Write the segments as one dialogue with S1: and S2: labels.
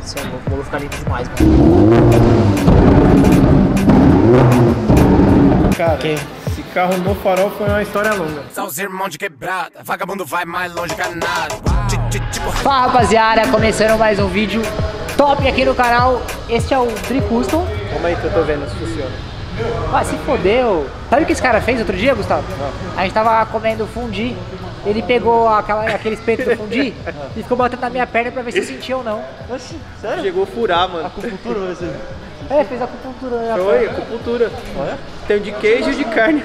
S1: Você é louco, vou ficar lindo demais, mano.
S2: Cara, esse carro no farol foi uma história longa.
S3: São os irmãos de quebrada, vagabundo vai mais longe que nada.
S1: Fala, rapaziada, começando mais um vídeo top aqui no canal. Este é o Dri Custom.
S2: Calma aí que eu tô vendo se funciona.
S1: Ah, se fodeu. Sabe o que esse cara fez outro dia, Gustavo?
S2: Não.
S1: A gente tava comendo fundi. Ele pegou aquele espeto do fundi e ficou batendo na minha perna pra ver se sentia ou não.
S4: Oxi, sério?
S2: Chegou a furar, mano.
S4: Acupuntura vai ser.
S1: É, fez acupuntura na minha
S2: Foi,
S1: perna.
S2: acupuntura.
S4: Olha.
S2: Tem de queijo e de carne.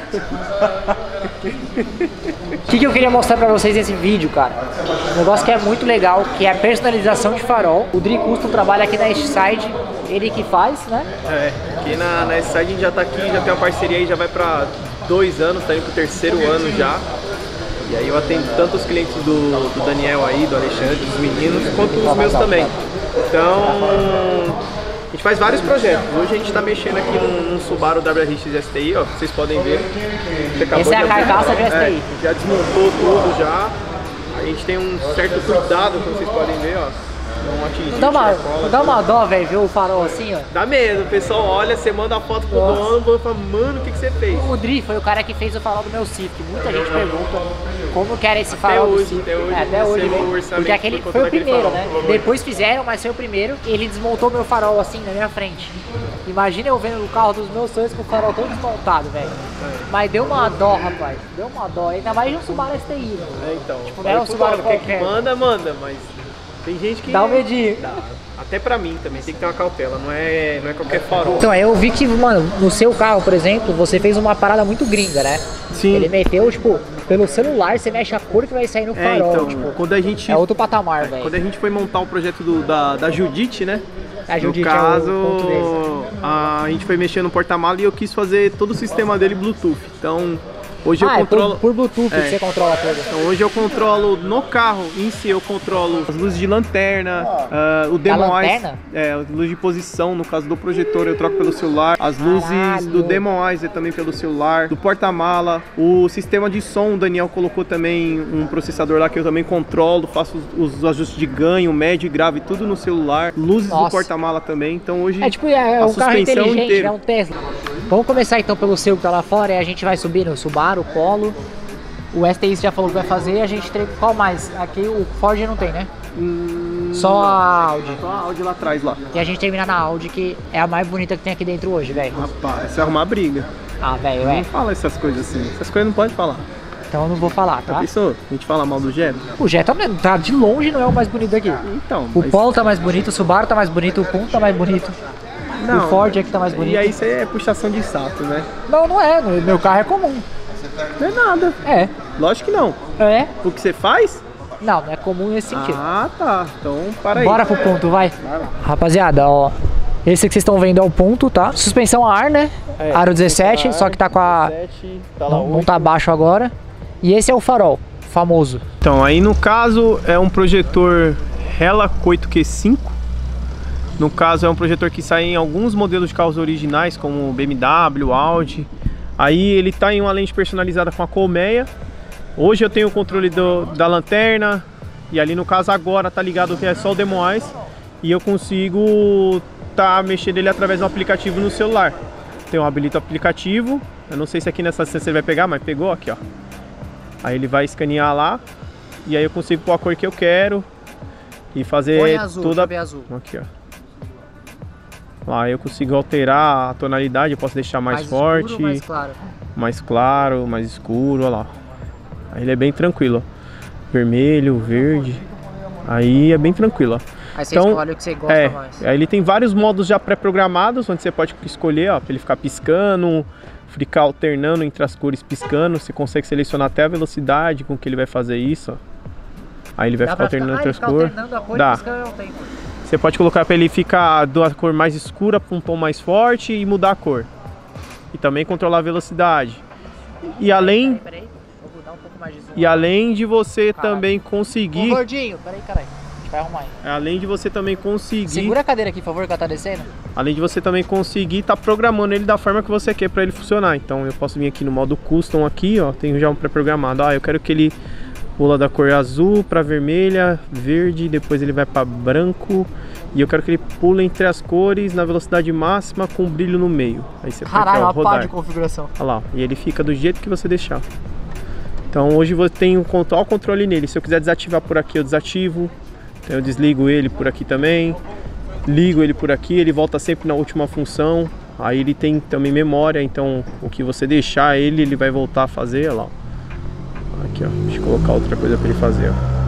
S1: O que eu queria mostrar pra vocês nesse vídeo, cara? Um negócio que é muito legal, que é a personalização de farol. O Dri Custom trabalha aqui na Eastside, ele que faz, né?
S2: É, aqui na Eastside a gente já tá aqui, já tem uma parceria aí, já vai pra 2 anos, tá indo pro 3º ano já. E aí eu atendo tanto os clientes do Daniel aí, do Alexandre, dos meninos, quanto os meus também. Então, a gente faz vários projetos. Hoje a gente tá mexendo aqui num Subaru WRX STI, ó, vocês podem ver.
S1: Essa é a carcaça de STI.
S2: Já desmontou tudo já. A gente tem um certo cuidado, como vocês podem ver, ó. Não atingir,
S1: Não dá uma dó, velho, ver o farol assim, ó.
S2: Dá medo, o pessoal olha, você manda a foto pro dono e fala, mano, o que você fez?
S1: O Dri foi o cara que fez o farol do meu Civic. Muita gente pergunta como que era esse farol do Civic.
S2: Até hoje,
S1: velho. Porque aquele foi o primeiro, né? Depois fizeram, mas foi o primeiro. Ele desmontou meu farol assim na minha frente. Imagina eu vendo o carro dos meus sonhos com o farol todo desmontado, velho. Mas deu uma dó, rapaz. Deu uma dó. Ainda mais de um Subaru STI, né?
S2: Então,
S1: Tipo, não é um Subaru qualquer.
S2: Manda, mas tem gente que...
S1: Dá um medinho.
S2: Dá. Até pra mim também, tem que ter uma cautela, não é qualquer farol.
S1: Então, eu vi que, mano, no seu carro, por exemplo, você fez uma parada muito gringa, né?
S2: Sim.
S1: Ele meteu, tipo, pelo celular, você mexe a cor que vai sair no farol,
S2: então,
S1: tipo,
S2: quando a gente...
S1: é outro patamar, velho.
S2: Quando a gente foi montar o projeto da Judite, né?
S1: A Judite
S2: no caso,
S1: é o ponto desse.
S2: a gente foi mexer no porta-mala e eu quis fazer todo o sistema dele Bluetooth. Então, hoje eu controlo...
S1: por Bluetooth que você controla tudo.
S2: Então, hoje eu controlo no carro em si, eu controlo as luzes de lanterna, o Demo Eyes, luz de posição, no caso do projetor eu troco pelo celular, as luzes do Demo Eyes também pelo celular, do porta-mala, o sistema de som, o Daniel colocou também um processador lá que eu também controlo, faço os ajustes de ganho, médio e grave, tudo no celular, luzes do porta-mala também, então hoje
S1: É tipo, é um carro inteligente,
S2: inteira.
S1: é um Tesla. Vamos começar então pelo seu que tá lá fora e a gente vai subir no Subaru, Polo. O STI já falou que vai fazer, a gente tem qual mais? Aqui o Ford não tem, né? Só a Audi.
S2: Só a Audi lá atrás lá.
S1: E a gente termina na Audi, que é a mais bonita que tem aqui dentro hoje, velho.
S2: Rapaz, você arrumar briga.
S1: Ah, velho,
S2: Não fala essas coisas assim, essas coisas não pode falar.
S1: Então eu não vou falar, tá?
S2: Pensou? A gente fala mal do Jetta?
S1: O Jetta tá de longe, não é o mais bonito aqui.
S2: Então,
S1: O Polo tá mais bonito, o Subaru tá mais bonito, o Punto tá mais bonito.
S2: Não,
S1: o Ford é que tá mais bonito.
S2: E aí isso é puxação de saco, né?
S1: Não, não é. Meu carro é comum.
S2: Não é nada.
S1: É.
S2: Lógico que não.
S1: É?
S2: O que você faz?
S1: Não, não é comum nesse sentido.
S2: Ah, tá. Então, para aí.
S1: Bora pro ponto, vai. Rapaziada, ó. Esse que vocês estão vendo é o ponto, tá? Suspensão a ar, né? Aro 17, só que tá com a...
S2: 17, tá
S1: não tá baixo agora. E esse é o farol, famoso.
S2: Então, aí no caso é um projetor Hella Coito Q5. No caso é um projetor que sai em alguns modelos de carros originais, como BMW, Audi. Aí ele tá em uma lente personalizada com a colmeia. Hoje eu tenho o controle da lanterna. E ali no caso agora tá ligado que é só o Demo Eyes. E eu consigo mexer ele através do aplicativo no celular. Então eu habilito o aplicativo. Eu não sei se aqui nessa distância ele vai pegar, mas pegou aqui, ó. Aí ele vai escanear lá. E aí eu consigo pôr a cor que eu quero. E fazer
S1: Põe azul,
S2: toda...
S1: deixa eu ver azul.
S2: Aqui, ó. Lá eu consigo alterar a tonalidade, eu posso deixar mais forte,
S1: escuro, mais claro.
S2: Mais claro, mais escuro, olha lá. Aí ele é bem tranquilo, ó. Vermelho, verde. Aí é bem tranquilo, ó.
S1: Aí você escolhe o que você gosta mais.
S2: Aí ele tem vários modos já pré-programados, onde você pode escolher, ó, pra ele ficar piscando, ficar alternando entre as cores piscando. Você consegue selecionar até a velocidade com que ele vai fazer isso, ó. Aí ele vai ficar alternando entre as cores. Dá. Você pode colocar para ele ficar da cor mais escura para um tom mais forte e mudar a cor. E também controlar a velocidade. E além...
S1: Peraí. Vou mudar um pouco mais de zoom.
S2: E além de você também conseguir...
S1: Ô, gordinho, peraí, caralho. A gente vai arrumar aí.
S2: Além de você também conseguir...
S1: Segura a cadeira aqui, por favor, que ela tá descendo.
S2: Além de você também conseguir programando ele da forma que você quer para ele funcionar. Então eu posso vir aqui no modo custom aqui, ó. Tenho já um pré-programado. Ah, eu quero que ele Pula da cor azul para vermelha, verde, depois ele vai para branco. E eu quero que ele pule entre as cores na velocidade máxima com brilho no meio. Aí você
S1: Caralho,
S2: pode
S1: uma pá de configuração.
S2: Olha lá, e ele fica do jeito que você deixar. Então hoje você tem um controle nele. Se eu quiser desativar por aqui, eu desativo. Então eu desligo ele por aqui também. Ligo ele por aqui, ele volta sempre na última função. Aí ele tem também memória, então o que você deixar ele vai voltar a fazer, olha lá. Aqui, ó, deixa eu colocar outra coisa para ele fazer, ó.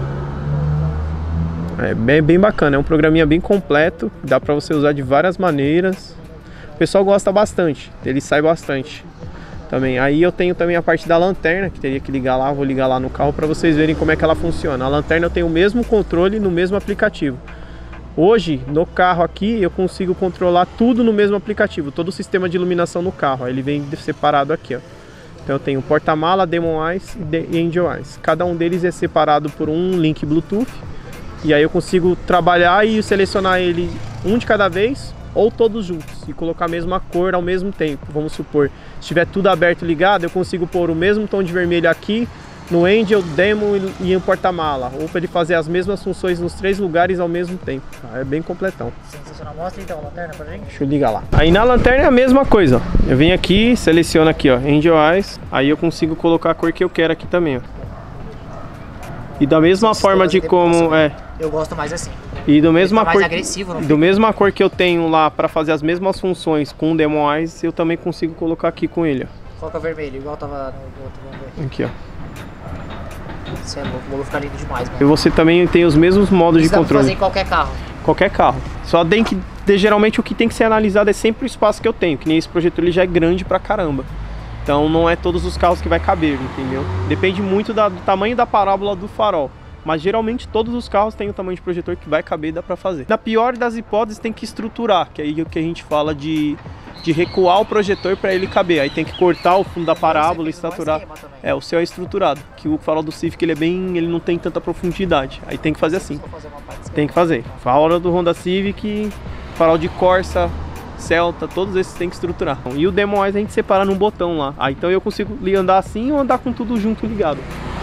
S2: É bem bacana, é um programinha bem completo, dá para você usar de várias maneiras. O pessoal gosta bastante, ele sai bastante também. Aí eu tenho também a parte da lanterna, que teria que ligar lá, vou ligar lá no carro para vocês verem como é que ela funciona. A lanterna eu tenho o mesmo controle no mesmo aplicativo. Hoje, no carro aqui, eu consigo controlar tudo no mesmo aplicativo, todo o sistema de iluminação no carro. Aí ele vem separado aqui, ó. Então eu tenho porta-mala, Demon Eyes e Angel Eyes. Cada um deles é separado por um link Bluetooth. E aí eu consigo trabalhar e selecionar ele um de cada vez ou todos juntos e colocar a mesma cor ao mesmo tempo. Vamos supor, se tiver tudo aberto e ligado, eu consigo pôr o mesmo tom de vermelho aqui no Angel, Demon e no porta-mala, ou para ele fazer as mesmas funções nos 3 lugares ao mesmo tempo. É bem completão.
S1: Sensacional. Mostra então a lanterna pra gente.
S2: Deixa eu ligar lá. Aí na lanterna é a mesma coisa, ó. Eu venho aqui, seleciono aqui, ó, Angel Eyes, aí eu consigo colocar a cor que eu quero aqui também, ó. E da mesma forma de como
S1: eu gosto mais assim.
S2: E do mesma
S1: mais
S2: cor,
S1: agressivo, não
S2: do mesma cor que eu tenho lá para fazer as mesmas funções com o Demon Eyes, eu também consigo colocar aqui com ele, ó.
S1: Coloca vermelho, igual tava no outro, vamos ver.
S2: Aqui, ó.
S1: Isso é louco, vou ficar lindo demais, mano.
S2: E você também tem os mesmos modos de controle.
S1: Precisa fazer em qualquer carro.
S2: Qualquer carro. Só tem que, geralmente o que tem que ser analisado é sempre o espaço que eu tenho, que nem esse projetor ele já é grande pra caramba. Então não é todos os carros que vai caber, entendeu? Depende muito do tamanho da parábola do farol. Mas geralmente todos os carros têm o tamanho de projetor que vai caber e dá pra fazer. Na pior das hipóteses tem que estruturar, que é aí o que a gente fala de recuar o projetor para ele caber. Aí tem que cortar o fundo da parábola e estruturar. É, o seu é estruturado, que o farol do Civic ele não tem tanta profundidade. Aí tem que fazer assim. Tem que fazer. Farol do Honda Civic, farol de Corsa, Celta, todos esses tem que estruturar. E o Demon Eyes a gente separa num botão lá. Aí então eu consigo andar assim ou andar com tudo junto ligado.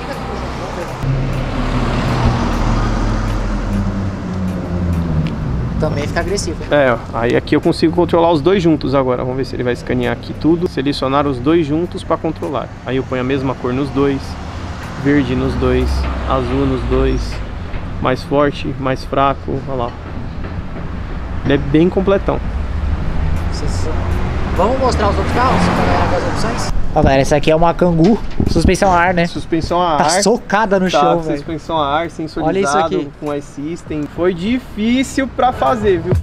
S1: Também fica agressivo.
S2: É, aí aqui eu consigo controlar os dois juntos agora. Vamos ver se ele vai escanear aqui tudo. Selecionar os dois juntos para controlar. Aí eu ponho a mesma cor nos dois, verde nos dois, azul nos dois, mais forte, mais fraco, olha lá. Ele é bem completão.
S1: Vamos mostrar os outros carros pra galera ver as opções? Ó, galera, essa aqui é uma Kangoo, suspensão a ar, né?
S2: Suspensão a ar.
S1: Tá socada no chão, velho.
S2: Suspensão a ar, sensorizado.
S1: Olha isso aqui.
S2: Com iSystem. Foi difícil pra fazer, viu?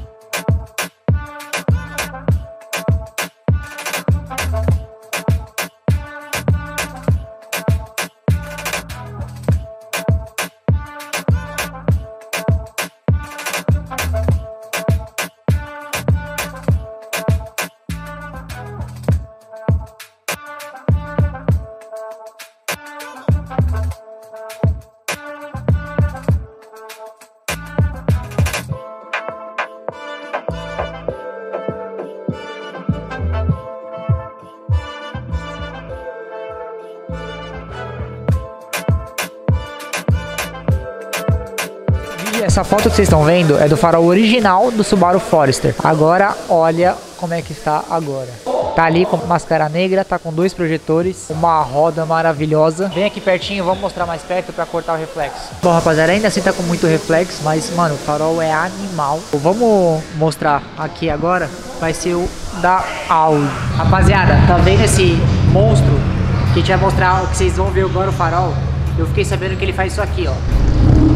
S1: Essa foto que vocês estão vendo é do farol original do Subaru Forester. Agora, olha como é que está agora. Tá ali com máscara negra, tá com 2 projetores, uma roda maravilhosa. Vem aqui pertinho, vamos mostrar mais perto pra cortar o reflexo. Bom, rapaziada, ainda assim tá com muito reflexo, mas, mano, o farol é animal. Vamos mostrar aqui agora, vai ser o da Audi. Rapaziada, tá vendo esse monstro? Que a gente vai mostrar o que vocês vão ver agora o farol. Eu fiquei sabendo que ele faz isso aqui, ó.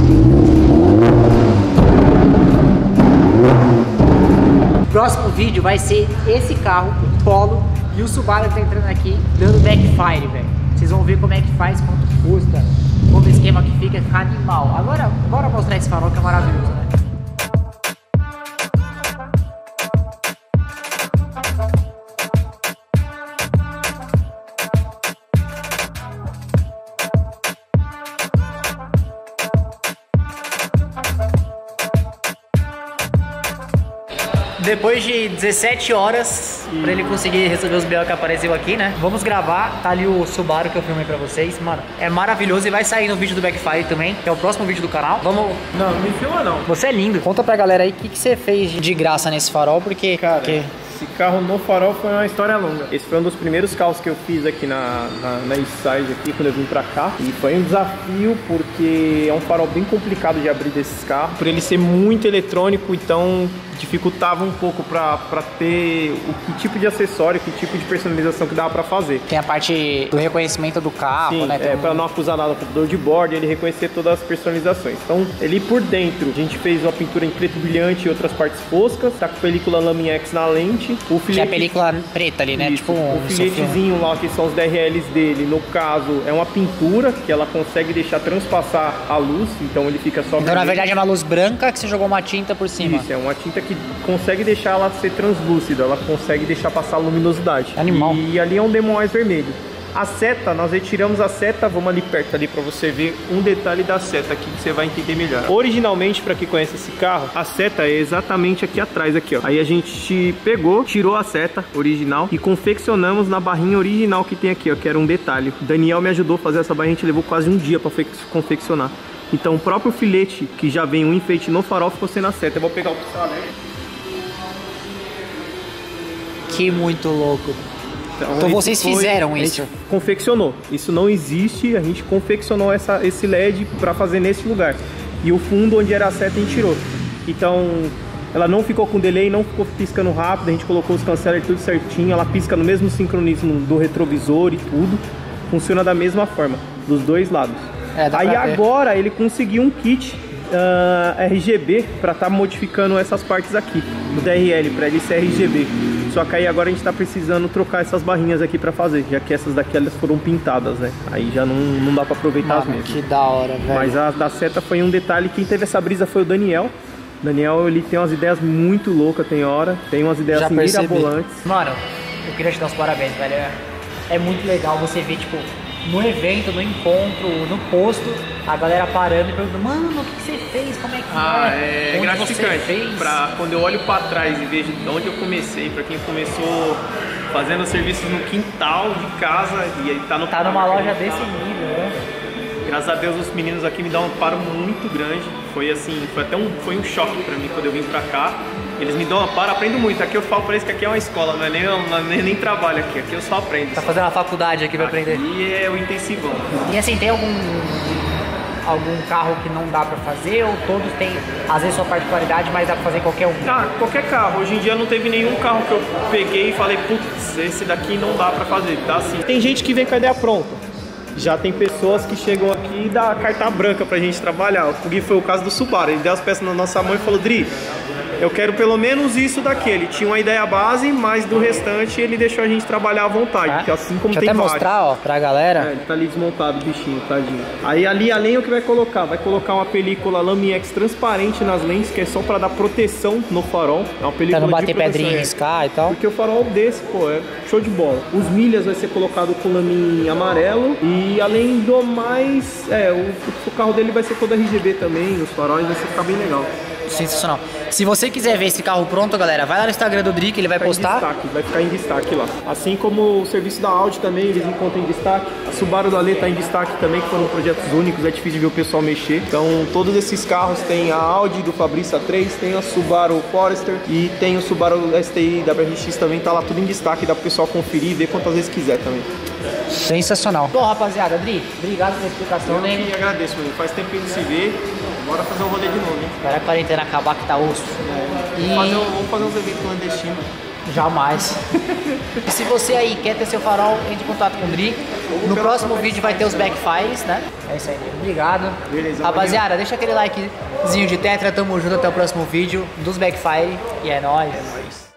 S1: O próximo vídeo vai ser esse carro, o Polo, e o Subaru que tá entrando aqui, dando backfire, velho. Vocês vão ver como é que faz, quanto custa, todo o esquema que fica animal. Agora, bora mostrar esse farol que é maravilhoso, né? Depois de 17 horas, pra ele conseguir resolver os B.O. que apareceu aqui, né? Vamos gravar. Tá ali o Subaru que eu filmei pra vocês. Mano, é maravilhoso e vai sair no vídeo do Backfire também, que é o próximo vídeo do canal. Vamos...
S2: Não, não me filma não.
S1: Você é lindo. Conta pra galera aí o que você fez de graça nesse farol, porque...
S2: Cara, esse carro no farol foi uma história longa. Esse foi um dos primeiros carros que eu fiz aqui na Eastside aqui, quando eu vim pra cá. E foi um desafio, porque é um farol bem complicado de abrir desses carros. Por ele ser muito eletrônico, então dificultava um pouco pra ter que tipo de acessório, que tipo de personalização que dava pra fazer.
S1: Tem a parte do reconhecimento do carro,
S2: sim,
S1: né?
S2: Pra não acusar nada do computador de bordo, ele reconhecer todas as personalizações. Então, ele por dentro, a gente fez uma pintura em preto brilhante e outras partes foscas, tá com película Laminex na lente. O filete,
S1: que é a película preta ali, né?
S2: Isso,
S1: Tipo
S2: o filetezinho lá, que são os DRLs dele, no caso, é uma pintura que ela consegue deixar transpassar a luz, então ele fica só...
S1: Então, na verdade, é uma luz branca que você jogou uma tinta por cima.
S2: Isso, é uma tinta que consegue deixar ela ser translúcida, ela consegue deixar passar a luminosidade.
S1: Animal.
S2: E ali é um Demon Eyes vermelho. A seta, nós retiramos a seta, vamos ali perto ali para você ver um detalhe da seta aqui que você vai entender melhor. Originalmente, para quem conhece esse carro, a seta é exatamente aqui atrás, aqui ó. Aí a gente pegou, tirou a seta original e confeccionamos na barrinha original que tem aqui ó, que era um detalhe. O Daniel me ajudou a fazer essa barrinha, a gente levou quase um dia para confeccionar. Então o próprio filete, que já vem um enfeite no farol, ficou sendo a seta. Eu vou pegar o pistola.
S1: Que muito louco. Então vocês fizeram isso?
S2: Confeccionou. Isso não existe, a gente confeccionou esse LED para fazer nesse lugar. E o fundo onde era a seta a gente tirou. Então ela não ficou com delay, não ficou piscando rápido, a gente colocou os cancelers tudo certinho, ela pisca no mesmo sincronismo do retrovisor e tudo. Funciona da mesma forma, dos dois lados. Aí agora ele conseguiu um kit RGB para estar modificando essas partes aqui do DRL, para ele ser RGB. Só que aí agora a gente tá precisando trocar essas barrinhas aqui pra fazer, já que essas daqui elas foram pintadas, né? Aí já não dá pra aproveitar as mesmas.
S1: Que da hora, velho.
S2: Mas a da seta foi um detalhe, quem teve essa brisa foi o Daniel. Daniel, ele tem umas ideias muito loucas, tem hora, tem umas ideias mirabolantes.
S1: Mano, eu queria te dar os parabéns, velho. É muito legal você ver, tipo, no evento, no encontro, no posto, a galera parando e perguntando, mano, o que você fez? Como é que
S2: é? É gratificante.
S1: Pra
S2: quando eu olho pra trás e vejo de onde eu comecei, pra quem começou fazendo serviços no quintal de casa e aí tá
S1: numa loja desse nível, né?
S2: Graças a Deus os meninos aqui me dão um amparo muito grande. Foi assim, foi um choque pra mim quando eu vim pra cá. Eles me dão um amparo, aprendo muito. Aqui eu falo pra eles que aqui é uma escola, não é nem trabalho aqui eu só aprendo.
S1: Tá fazendo uma faculdade aqui pra aprender?
S2: Aqui é o intensivão.
S1: E assim, tem algum carro que não dá pra fazer ou todos têm, às vezes, sua particularidade, mas dá pra fazer qualquer um?
S2: Ah, qualquer carro. Hoje em dia não teve nenhum carro que eu peguei e falei, putz, esse daqui não dá pra fazer, tá assim. Tem gente que vem com a ideia pronta. Já tem pessoas que chegam aqui e dão a carta branca pra gente trabalhar. O Gui foi o caso do Subaru. Ele deu as peças na nossa mão e falou, Dri, eu quero pelo menos isso daqui. Ele tinha uma ideia base, mas do restante ele deixou a gente trabalhar à vontade. Que assim como
S1: deixa
S2: tem
S1: até
S2: vários.
S1: Mostrar, ó, pra galera.
S2: Ele tá ali desmontado, bichinho, tadinho. Aí ali, além o que vai colocar? Vai colocar uma película Laminex transparente nas lentes, que é só pra dar proteção no farol. É uma película
S1: pra não bater
S2: de
S1: pedrinha e riscar e tal.
S2: Porque o farol desse, pô, é show de bola. Os milhas vai ser colocado com laminha amarelo. E além do mais, o carro dele vai ser todo RGB também. Os faróis vai ficar bem legal.
S1: Sensacional. Se você quiser ver esse carro pronto, galera, vai lá no Instagram do Dri, que ele vai postar.
S2: Vai ficar em destaque lá. Assim como o serviço da Audi também, eles encontram em destaque. A Subaru da Lê tá em destaque também, que foram projetos únicos, é difícil de ver o pessoal mexer. Então, todos esses carros tem a Audi do Fabrício A3, tem a Subaru Forester e tem o Subaru STI da BRX também, tá lá tudo em destaque, dá pro pessoal conferir e ver quantas vezes quiser também.
S1: Sensacional. Bom, rapaziada, Dri, obrigado pela explicação, né?
S2: Eu que agradeço, meu. Faz tempo que a gente se vê. Bora fazer um rolê de novo, hein?
S1: Espera a quarentena acabar que tá osso.
S2: Vamos fazer uns eventos clandestinos.
S1: Jamais. E se você aí quer ter seu farol, entre em contato com o Dri. No próximo vídeo vai ter os backfires, né? É isso aí. Obrigado.
S2: Beleza.
S1: Rapaziada, deixa aquele likezinho de tetra. Tamo junto até o próximo vídeo dos backfire. E é nóis.